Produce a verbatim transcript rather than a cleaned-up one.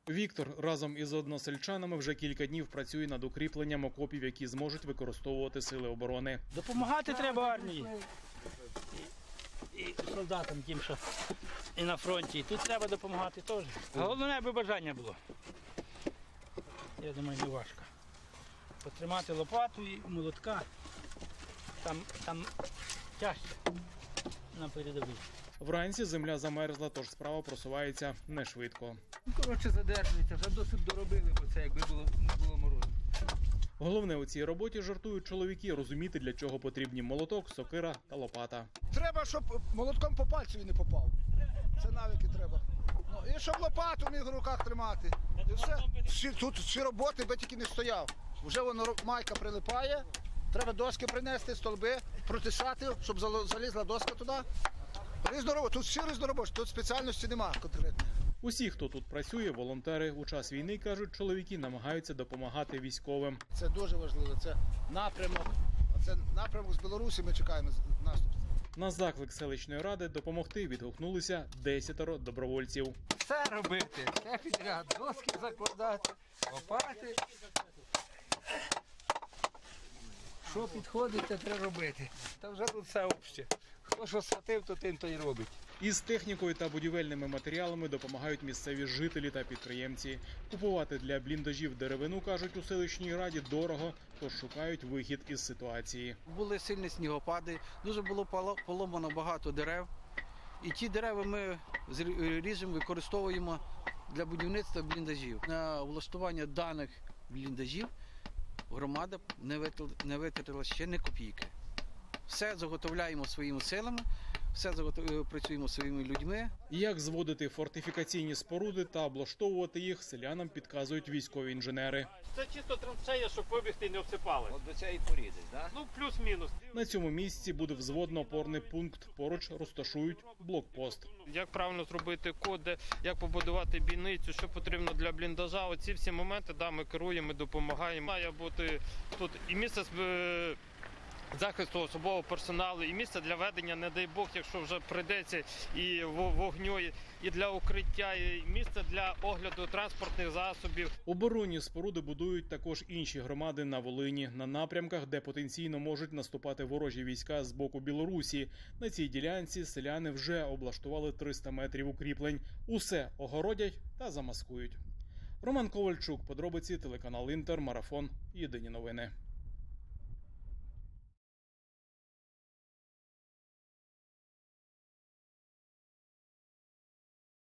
Віктор разом із односельчанами вже кілька днів працює над укріпленням окопів, які зможуть використовувати сили оборони. Допомагати треба армії і, і солдатам тим, що і на фронті. І тут треба допомагати теж. Головне, аби бажання було. Я думаю, не важко. Потримати лопату і молотка. Там, там тяжче на передовій. Вранці земля замерзла, тож справа просувається не швидко. Коротше, задержується, вже досить доробили, бо це якби було, не було морозу. Головне у цій роботі, жартують чоловіки, розуміти, для чого потрібні молоток, сокира та лопата. Треба, щоб молотком по пальцеві не попав. Це навики треба. Ну, і щоб лопату міг в руках тримати. І все. Всі, тут всі роботи, би тільки не стояв. Вже воно майка прилипає, треба доски принести, столби, протисати, щоб залізла доска туди. Різноробочі, тут всі різноробочі, тут спеціальності немає конкретної. Усі, хто тут працює, волонтери, у час війни, кажуть чоловіки, намагаються допомагати військовим. Це дуже важливо, це напрямок, це напрямок з Білорусі, ми чекаємо наступ. На заклик селищної ради допомогти відгукнулися десятеро добровольців. Все робити, все підряд, доски закладати, лопати. Що підходить, це треба робити. Та вже тут все обще. Хто що схватив, то тим то й робить. Із технікою та будівельними матеріалами допомагають місцеві жителі та підприємці. Купувати для бліндажів деревину, кажуть у селищній раді, дорого, тож шукають вихід із ситуації. Були сильні снігопади, дуже було поломано багато дерев. І ті дерева ми ріжемо, використовуємо для будівництва бліндажів. На влаштування даних бліндажів громада не витратила ще ні копійки. Все заготовляємо своїми силами, все працюємо своїми людьми. Як зводити фортифікаційні споруди та облаштовувати їх, селянам підказують військові інженери. Це чисто траншея, щоб вибігти і не обсипали. От до цієї поріди, так? Ну, плюс-мінус. На цьому місці буде взводно-опорний пункт, поруч розташують блокпост. Як правильно зробити код, де, як побудувати бійницю, що потрібно для бліндажа. Оці всі моменти, да, ми керуємо, ми допомагаємо. Має бути тут і місце захисту особового персоналу, і місце для ведення, не дай Бог, якщо вже прийдеться, і вогню, і для укриття, і місце для огляду транспортних засобів. Оборонні споруди будують також інші громади на Волині, на напрямках, де потенційно можуть наступати ворожі війська з боку Білорусі. На цій ділянці селяни вже облаштували триста метрів укріплень. Усе огородять та замаскують. Роман Ковальчук, подробиці, телеканал Інтер, Марафон, Єдині новини.